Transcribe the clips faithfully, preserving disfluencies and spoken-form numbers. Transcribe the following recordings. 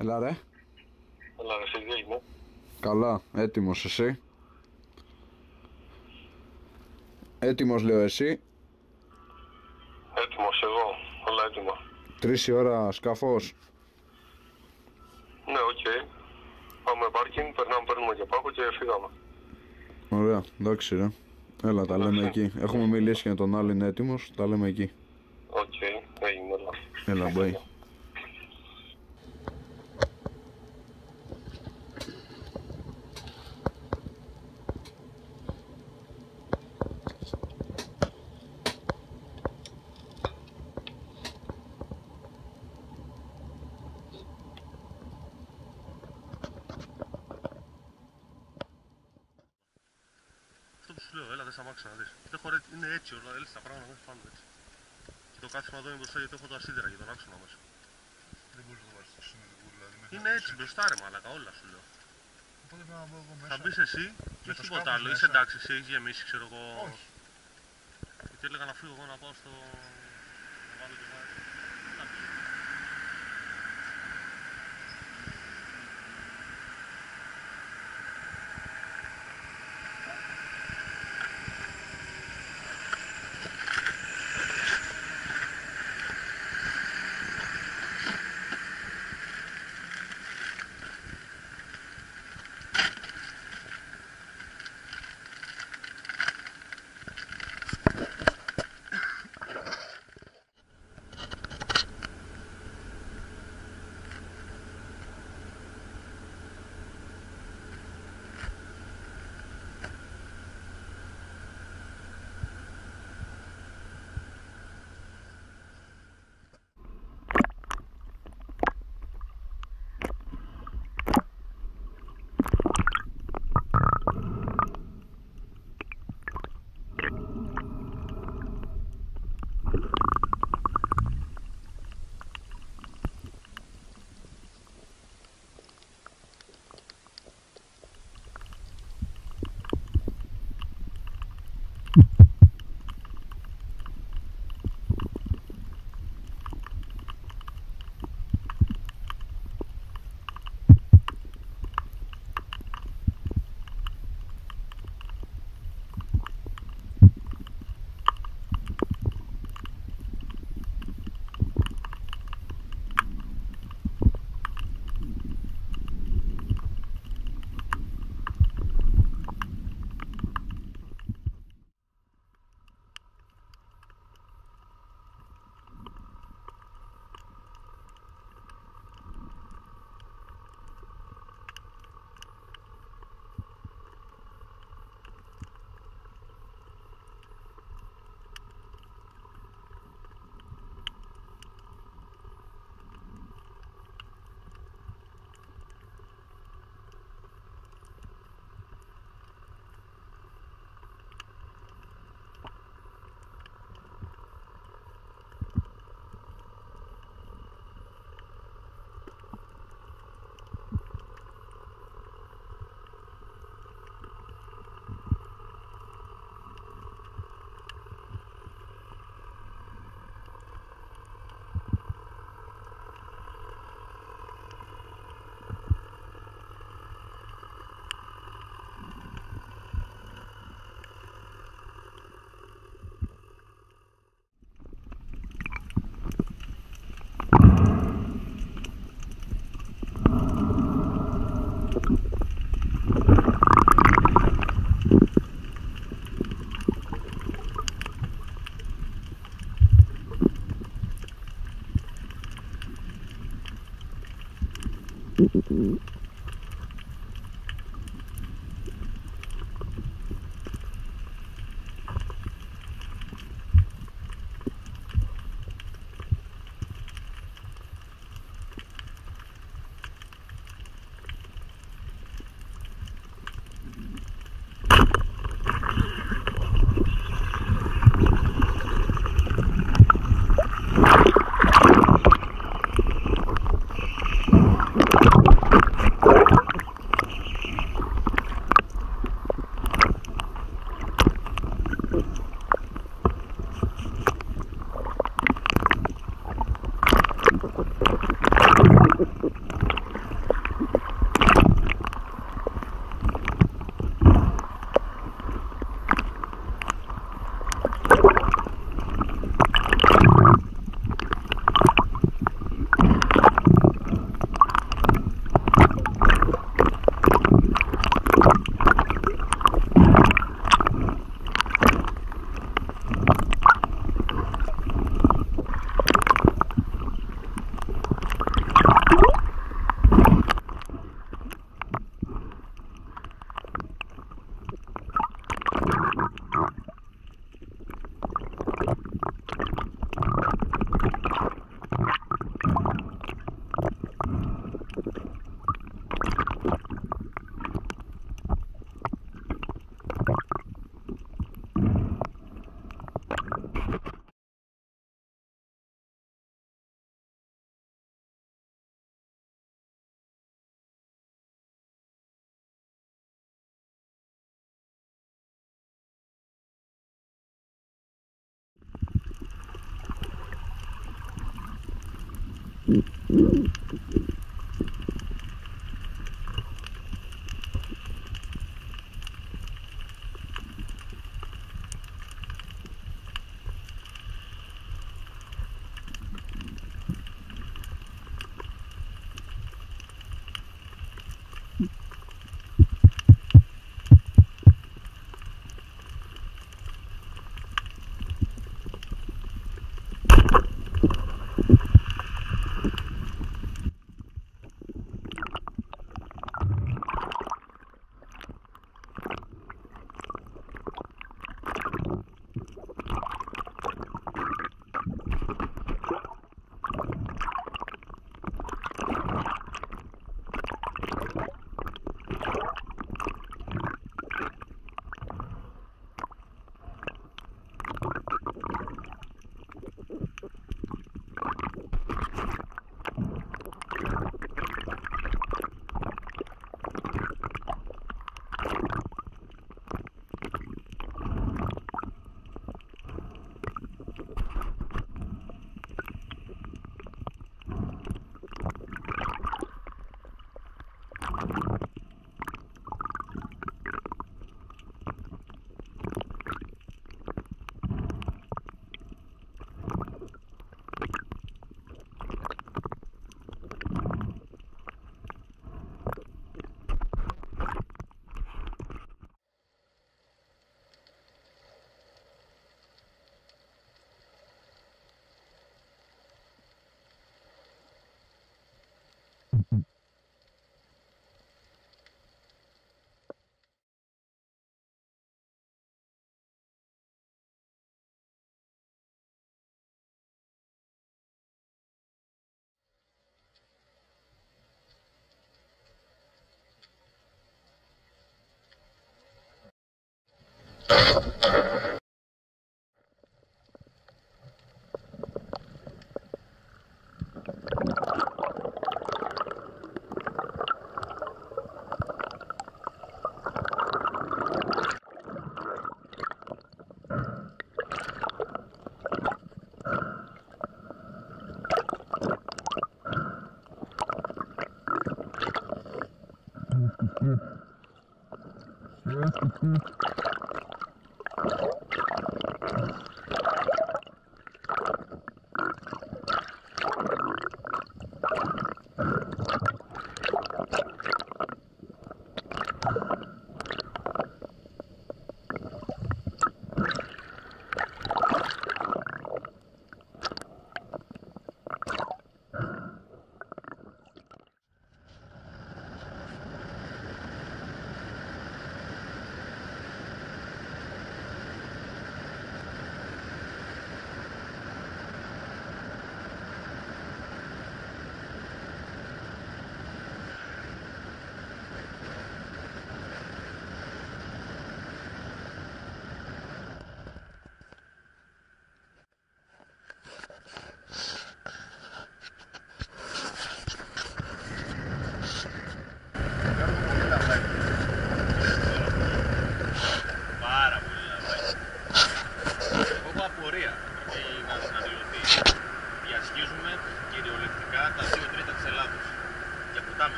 Έλα ρε. Έλα ρε, Σергέη μου. Καλά, έτοιμος εσύ? Έτοιμος λέω εσύ? Έτοιμος εγώ, όλα έτοιμα. Τρεις η ώρα σκαφός. Ναι, οκ. Okay. Πάμε πάρκινγκ, περνάμε, παίρνουμε και πάγο και φύγαμε. Ωραία, εντάξει ρε. Έλα, τα λέμε εκεί. Έχουμε μιλήσει και με τον άλλο, είναι έτοιμος, τα λέμε εκεί. Οκ, okay. έγινε, έλα. Έλα, bye. Αυτό που σου λέω, έλα, δεν σταμάξω να δεις. Δεν χωρέ... Είναι έτσι όλα, έλα, τα πράγματα δεν φάνουν έτσι. Και το κάθισμα εδώ είναι μπροστά γιατί έχω το ασίδερα για τον άξονα μέσα. Δεν μπορείς να το βάλεις στο συνεδρικό, δηλαδή. Είναι έτσι μπροστά ρε μαλακα, όλα σου λέω. Οπότε πρέπει να μπω εγώ μέσα. Θα μπεις εσύ και Με το τίποτα σκάφος άλλο. μέσα. Είσαι εντάξει, εσύ έχεις γεμίσει, ξέρω εγώ. Όχι. Γιατί έλεγα να φύγω εγώ να πάω στο. Να βάλω και βάρη. Εντάξει.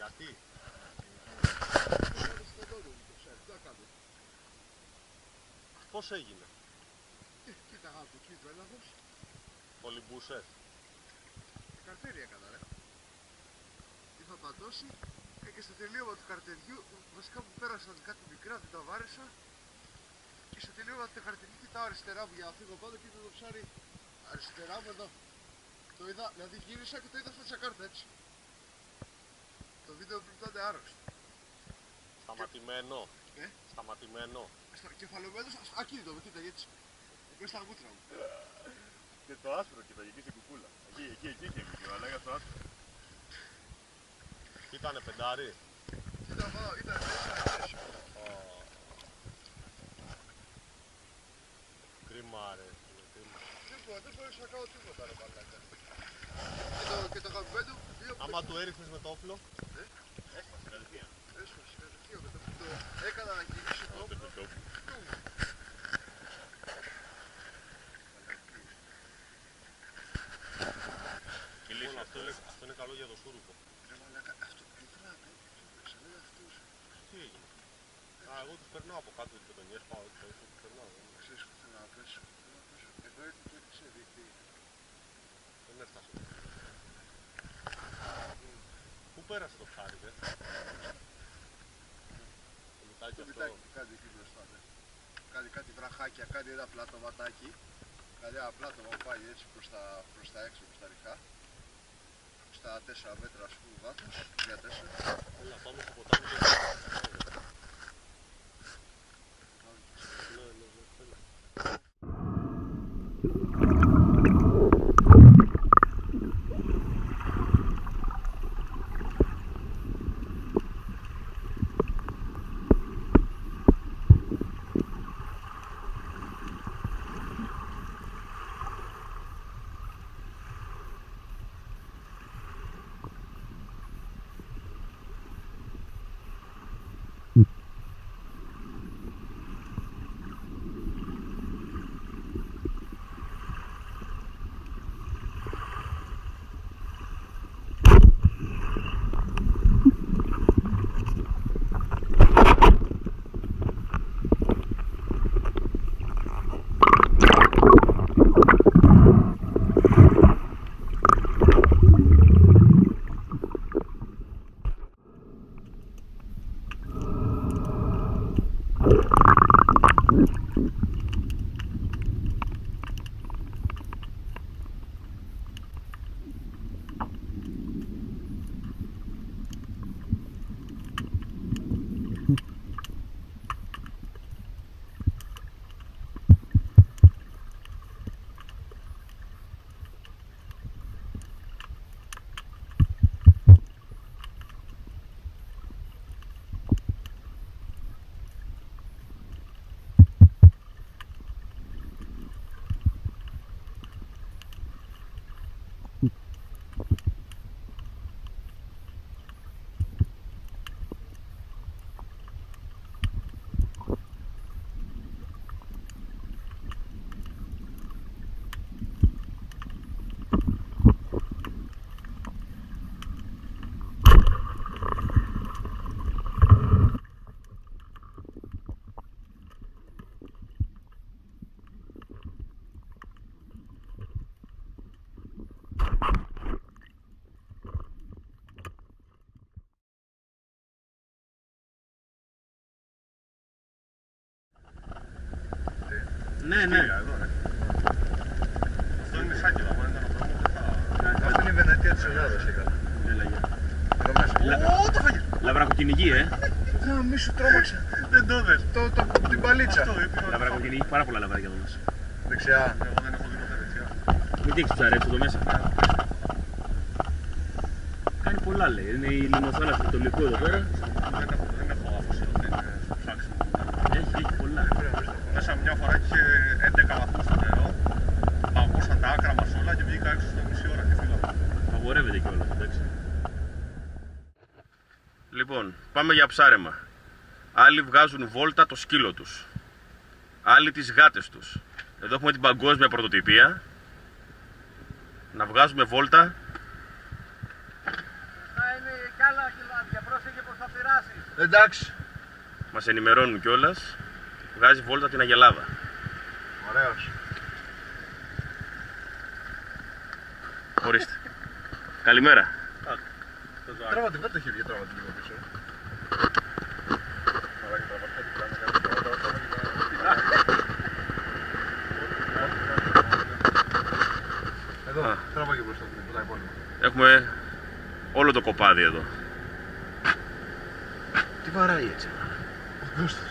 Γιατί? Πώς έγινε? Κοίτα από εκεί το έλαβος. Κολυμπούσες. Καρτέρι έκανα ρε. Είχα πατώσει και στο τελείωμα του καρτεριού, βασικά που πέρασαν κάτι μικρά, δεν τα βάρεσα. Και στο τελείωμα του καρτεριού κοιτάω αριστερά μου για να φύγω πάνω και είδα το ψάρι αριστερά μου εδώ. Το είδα, δηλαδή γύρισα και το είδα στα τσακάρτα έτσι. Το βίντεο πρέπει να είναι άρρωστο. Σταματημένο. Ε? Σταματημένο. Στο κεφαλωμένο, ακίνητο με κοίταγε έτσι. Εδώ στα μούτρα μου. Και το άσπρο κοίταγε εκεί στην κουκούλα. Εκεί, εκεί, εκεί είχε βίντεο, αλλά για το άσπρο. Ήτανε πεντάρι. Ήταν πάνω, ήταν τέσσερα. Κρίμα ρε. Κρίμα. Δεν μπορώ, δεν μπορούσα να κάνω τίποτα ρε μαλάκα. Και το, και το χαμημένο δύο που Άμα του έριχνες με το όπλο. Έσπασε κατευθείαν. έσπασε κατευθείαν με το που το έκανα να γυρίσει το όπλο. Λοιπόν, αυτό, είναι, αυτό είναι καλό για το σούρουπο. Ρε μαλάκα, αυτό ήθελα να κάνω μέσα, δεν είναι αυτός. Τι έγινε? Α, εγώ τους περνάω από κάτω τις πετονιές, πάω έτσι, έτσι, τους περνάω. Ξέρεις που θέλω να πέσω, θέλω να πέσω. Εδώ έρθει και έπαιξε δίκτυ. Δεν έφτασε. Πού πέρασε το ψάρι, δε? Το μητάκι Το αυτό. μητάκι που κάνει εκεί μπροστά, ναι. Κάνει κάτι βραχάκια, κάνει ένα πλατωματάκι. Κάνει ένα πλάτωμα που πάει έτσι προς τα, προς τα έξω, προς τα ριχά. Στα τέσσερα μέτρα ας πούμε βάθος, τρία τέσσερα. Έλα, πάμε στο ποτάμι και... Ναι, ναι, ναι, έλα. Ναι, ναι. Αυτό είναι μισάκι, άμα ήταν ο δρόμος δεν θα... Αυτό είναι η Βενετία της Ελλάδας, έκανα. Έλα, γεια. Εδώ μέσα. Ω, το φαγητό! Λαβρακοκυνηγή, ε. Να μη σου τρόμαξα. Δεν το δες. Το, το, την παλίτσα. Αυτό έπινα. Λαβρακοκυνηγή, πάρα πολλά λαβράκια εδώ μέσα. Δεξιά. Εγώ δεν έχω δει ποτέ δεξιά. Μην τι έχεις ψαρέψει εδώ μέσα. Κάνει πολλά λέει, είναι η λιμνοθάλασσα του Τολικού εδώ πέρα. Δεν έχω, δεν έχω αφοσιωθεί στο ψάξιμο. Έχει, έχει πολλά. Μέσα μια φορά είχε έντεκα βαθμούς στο νερό. Παγώσαν τα άκρα μας όλα και βγήκα έξω στο μισή ώρα και φύγαμε. Απαγορεύεται κιόλας, εντάξει. Λοιπόν, πάμε για ψάρεμα. Άλλοι βγάζουν βόλτα το σκύλο τους. Άλλοι τις γάτες τους. Εδώ έχουμε την παγκόσμια πρωτοτυπία. Να βγάζουμε βόλτα. Θα είναι κι άλλα κιλάδια. Εντάξει. Μας ενημερώνουν κιόλας. Βγάζει βόλτα την Αγελάδα. Ωραίος. Ορίστε. Καλημέρα. Τράβα την, τα χέρια, τράβα την λίγο πίσω. Εδώ, τράβα και μπροστά του, τα υπόλοιπα. Έχουμε όλο το κοπάδι εδώ. Τι βαράει έτσι. Ο Κώστας.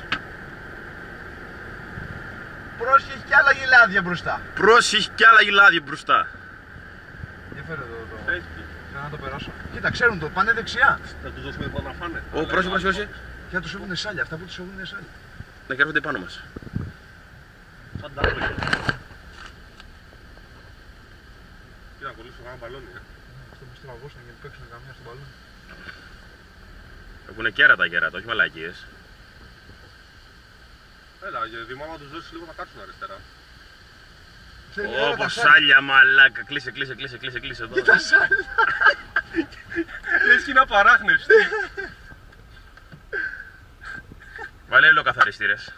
Πρόσεχε κι άλλα γυλάδια μπροστά. Πρόσεχε κι άλλα γυλάδια μπροστά. Για φέρε εδώ το... Θέλω να το περάσω. Κοίτα, ξέρουν το, πάνε δεξιά. Θα τους δώσουμε πάνω να φάνε. Ω, πρόσεχε, πρόσεχε, πρόσεχε. Και να τους έβγουνε σάλια, αυτά που τους έβγουνε σάλια. Να και έρχονται πάνω μας. Σαν τα άλλα. Κοίτα, κολλήσω κάνα μπαλόνι, ε. Αυτό που στραβώσουν για να παίξουν καμιά στο μπαλόνι. Έχουνε κέρατα κέρατα, όχι μαλακίες. Έλα, Δημό, άμα τους δώσεις λίγο να κάτσουν αριστερά. Ω, σάλια μαλάκα. Κλείσε, κλείσε, κλείσε, κλείσε, κλείσε εδώ. Κοίτα σάλια. Λες και είναι απαράχνευστη. Βάλε ελαιοκαθαριστήρες.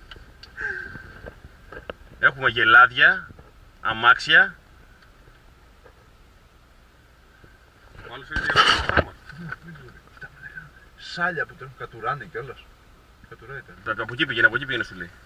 Έχουμε γελάδια, αμάξια. Ο άλλος είναι για το πράγμα. Σάλια που τρέχουν, κατουράνε κιόλας. Κατουράει ήταν. Τα από εκεί πήγαινε, από εκεί πήγαινε σου λέει.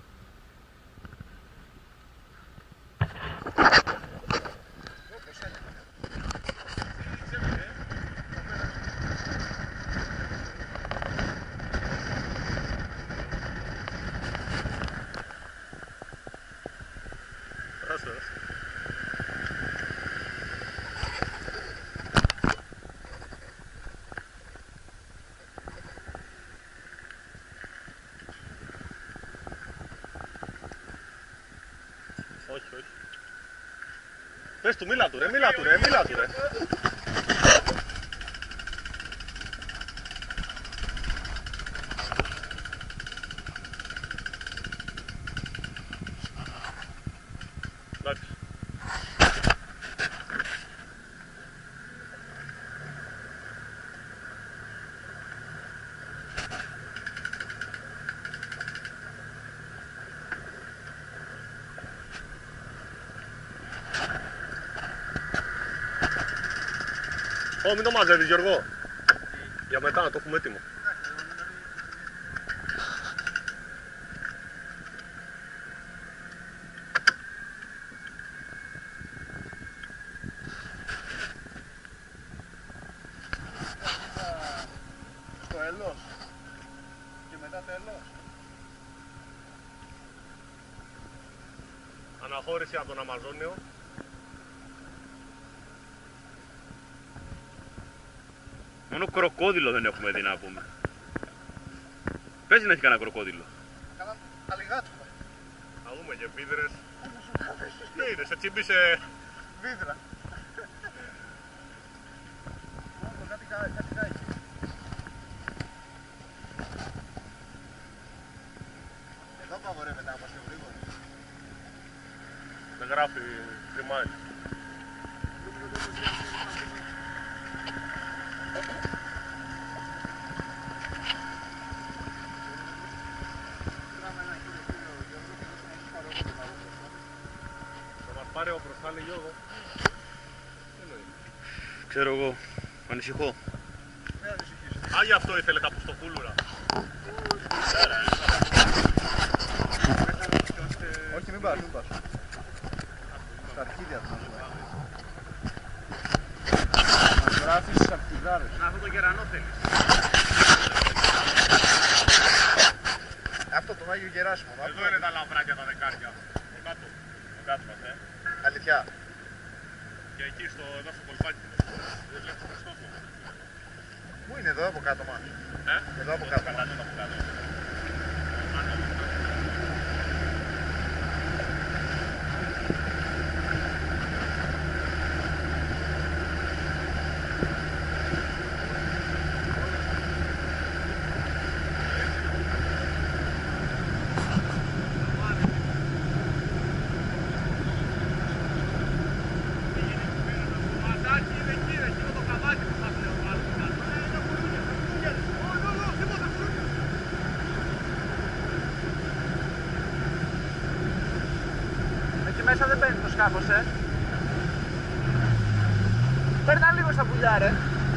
Όχι, όχι. Πες του, μίλα του ρε, μίλα του ρε, μίλα του ρε. Εντάξει. Ω, μην το μαζεύεις Γιώργο. Για μετά να το έχουμε έτοιμο. Στο έλος. Και μετά τέλος. Αναχώρηση από τον Αμαζόνιο. Μόνο κροκόδιλο δεν έχουμε δει να πούμε. Πες να έχει κανένα κροκόδιλο. Κάνα αλιγάτο. Να δούμε και βίδρες. Τι είναι, σε τσίμπησε Βίδρα. Μόνο κάτι κάτι κάτι. Εδώ απαγορεύεται να είμαστε γρήγοροι. δεν γράφει τριμάρι. Θα μας πάρει ο μπροστά, λέει Γιώργο. Ξέρω εγώ, ανησυχώ. Α, γι' αυτό ήθελε τα πουστοκούλουρα. Όχι, μην πας, μην πας. Στα αρχίδια του μας Μας γράφεις στις ακτιδάρες. Να, αυτό το γερανό θέλεις. Αυτό το Άγιο Γεράσιμο. Εδώ είναι τα λαμπράκια τα δεκάρια. Το κάτω. Το κάτω μας, ε. Αλήθεια. Και εκεί στο, εδώ στο κολπάκι. Δεν βλέπεις το Χριστόφο. Πού είναι εδώ από κάτω μας. Ε? Εδώ από κάτω. Κατά από κάτω. μέσα δεν μπαίνει το σκάφος, ε. Παίρνα λίγο στα πουλιά, ρε.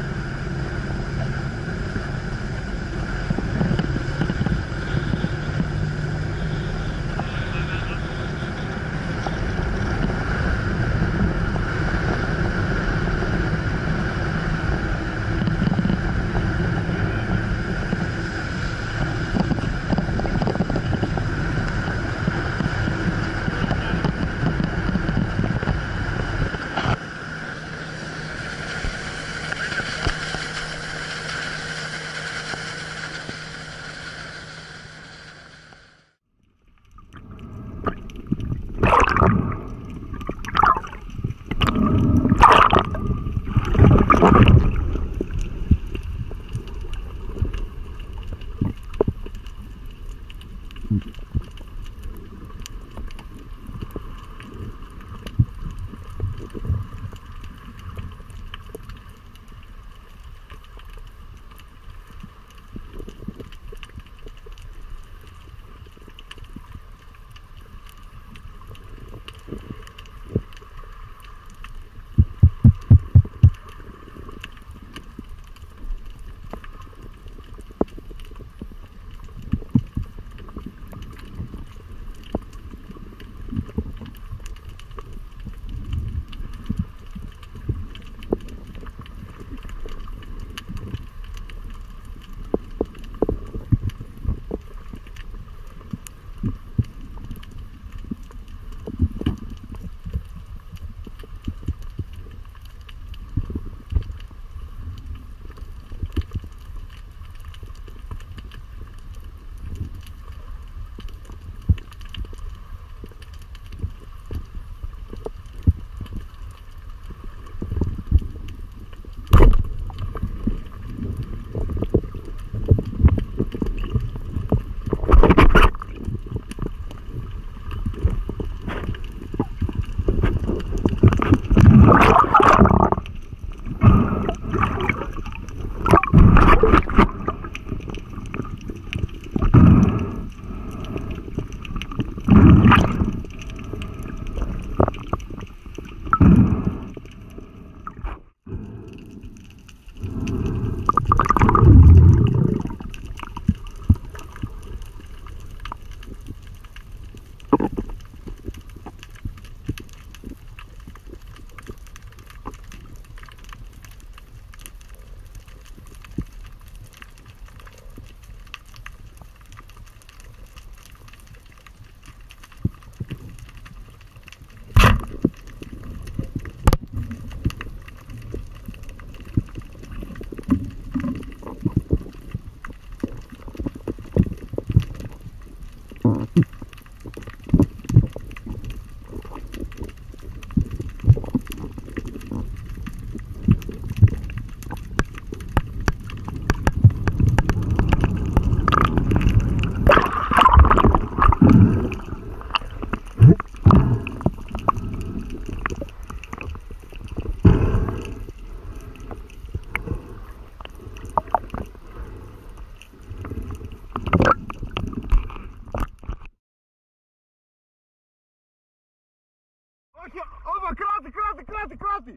Όχι, όπα, κράτη, κράτη, κράτη, κράτη.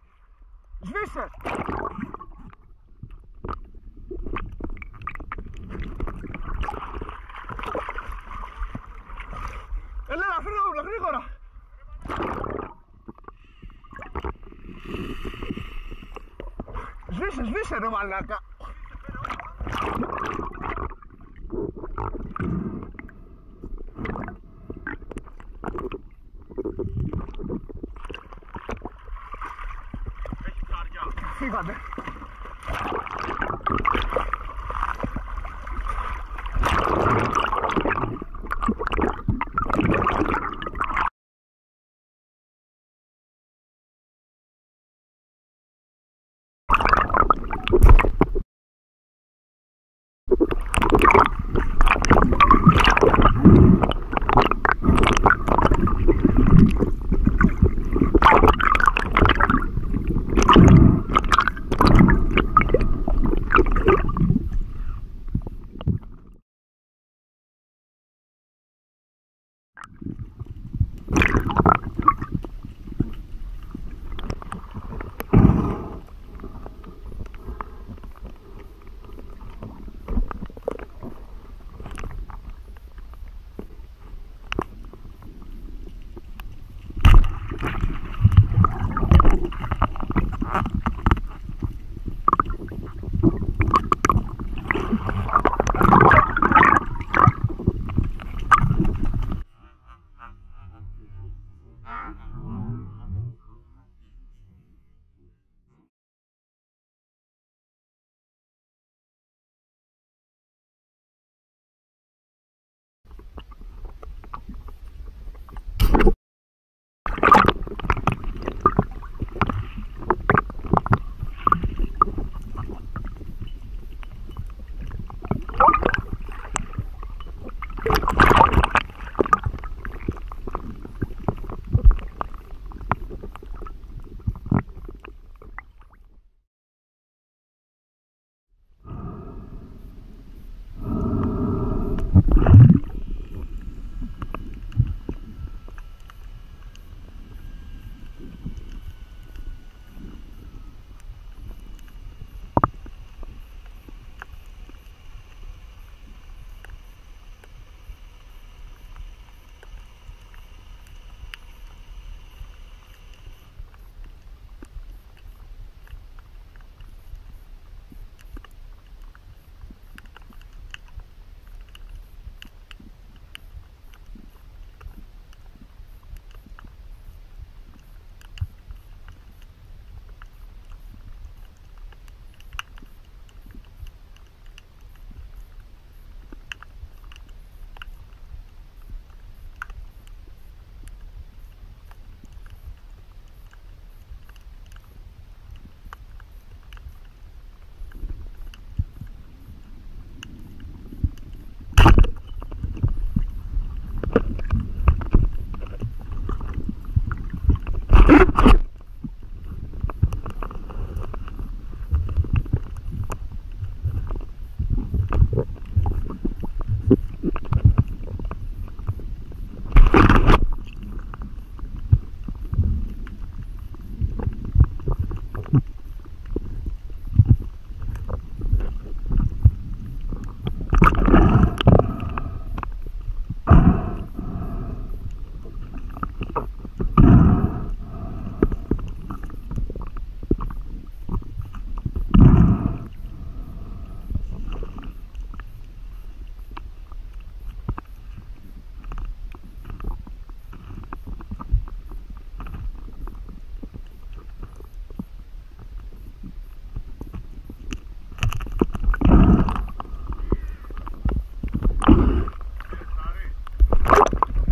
Σβήσε. Ελένα, γρήγορα, γρήγορα. Σβήσε, σβήσε ρε μαλάκα. Φύγατε.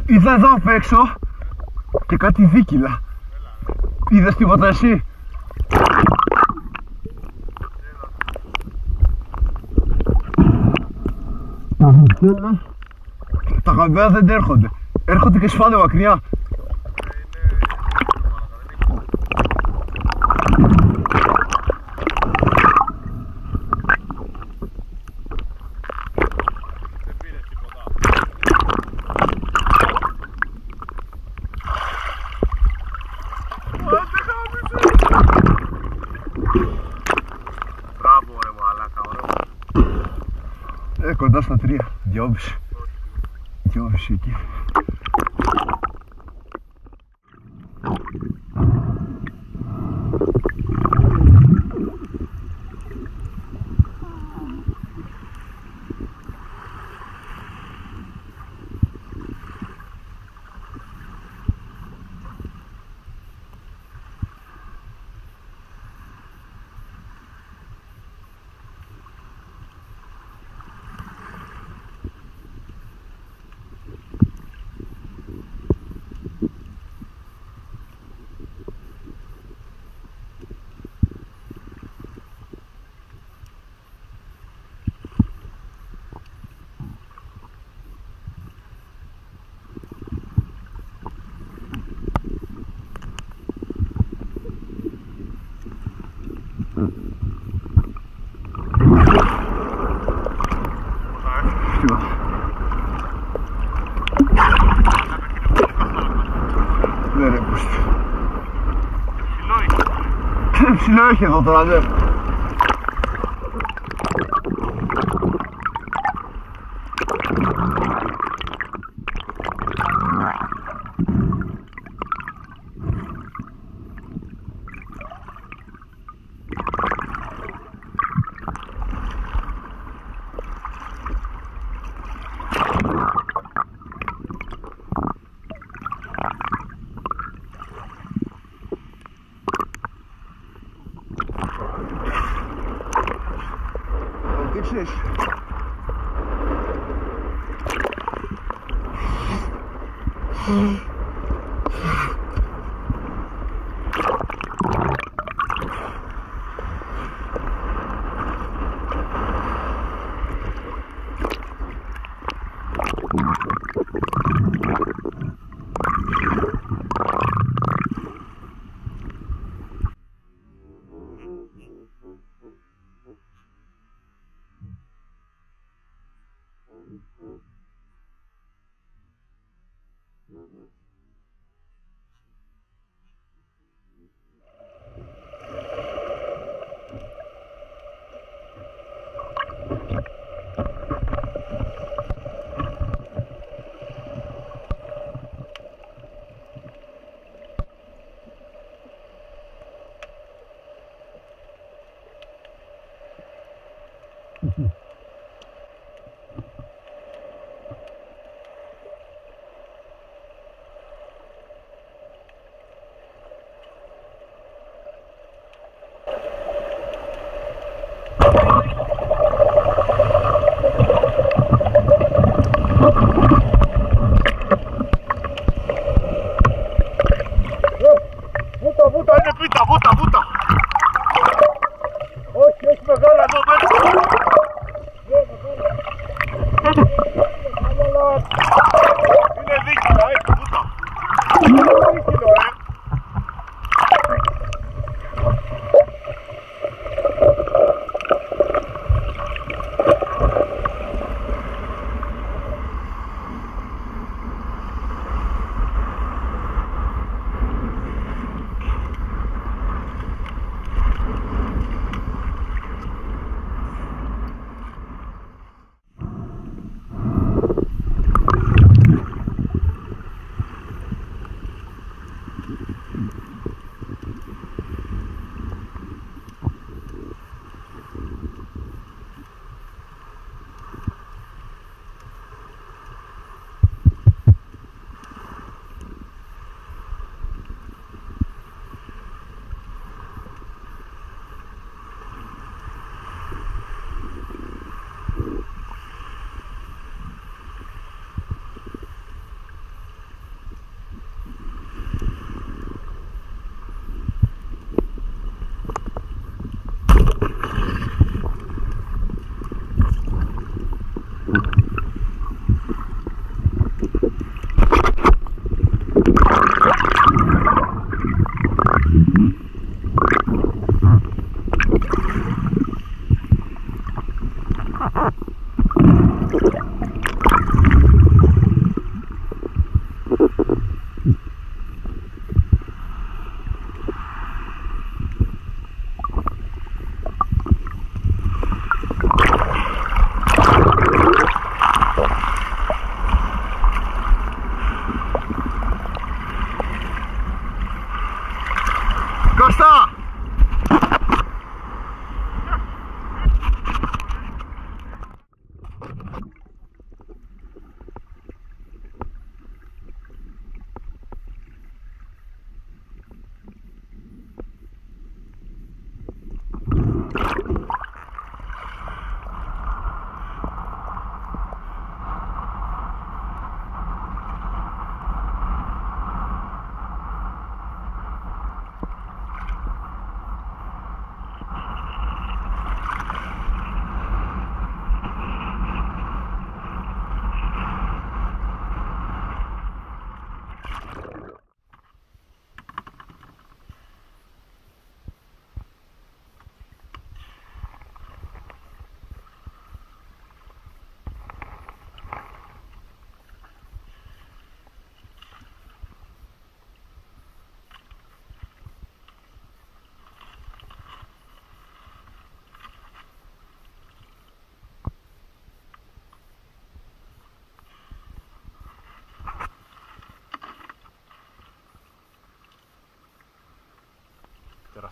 Είδα εδώ απ' έξω και κάτι δίκυλα. Είδες τίποτα εσύ? Τα γαμπέα δεν έρχονται. Έρχονται και σφάνε μακριά. Μπράβο ρε μαλάκα, ωραίο. Ε, κοντά στα τρία. Δυόμιση. Δυόμιση εκεί. Ναι ρε πούστη. Ψηλό έχει εδώ τώρα, ναι. Δείξεις.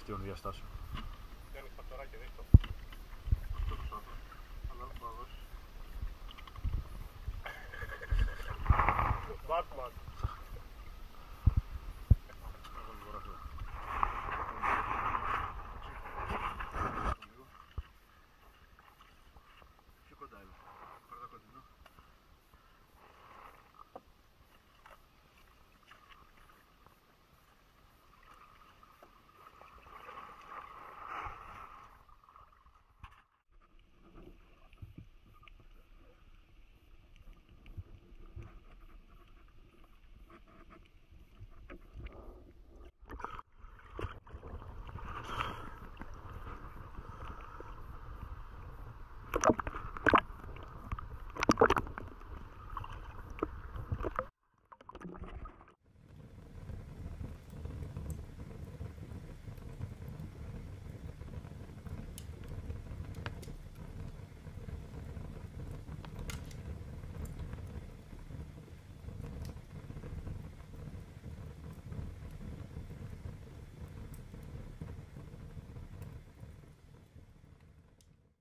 τεράστιων διαστάσεων. Κάνεις φακτοράκι, δείχτω. Αυτό το σώμα. Αλλά θα δώσεις. Batman. Πιο κοντά είναι. Πάρε τα κοντινό.